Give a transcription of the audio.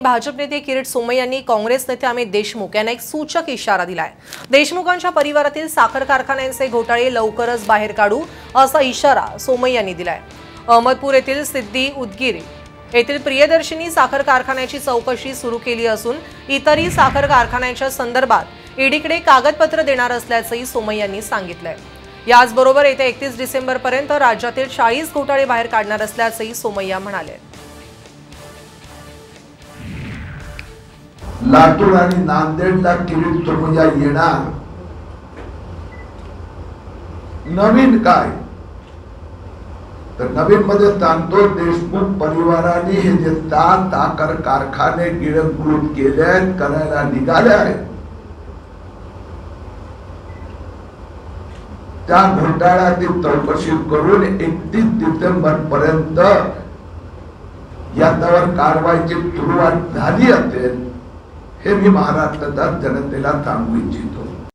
भाजप नेते किरीट सोमय्या यांनी काँग्रेस नेते अमित देशमुख यांना एक सूचक इशारा दिलाय। देशमुखांच्या परिवारातील साखर कारखान्यांचे घोटाळे लवकरच बाहेर काढू असा इशारा सोमय्या यांनी दिलाय। अहमदपूर येथील सिद्धी उदगीर येथील प्रियदर्शिनी साखर कारखान्याची चौकशी सुरू केली असून इतरही साखर कारखान्यांच्या संदर्भात ईडीकडे कागदपत्र देणार असल्याचंही सोमय्या यांनी सांगितलंय। याचबरोबर येत्या 31 डिसेंबर पर्यंत राज्यातील 40 घोटाळे बाहेर काढणार असल्याचंही सोमय्या म्हणाले। लातूर आणि नांदेडला किरीट सोमय्या येणार। नवीन काय तर नवीन मध्ये सांगतो, देशमुख परिवाराने हे जे 7 साखर कारखाने गिळंकृत केले करायला निघाले आहेत, त्या घोटाळ्याची चौकशी करून 31 डिसेंबर पर्यंत याच्यावर कारवाईची सुरुवात झाली असेल हे मी महाराष्ट्राच्या जनतेला सांगू इच्छितो।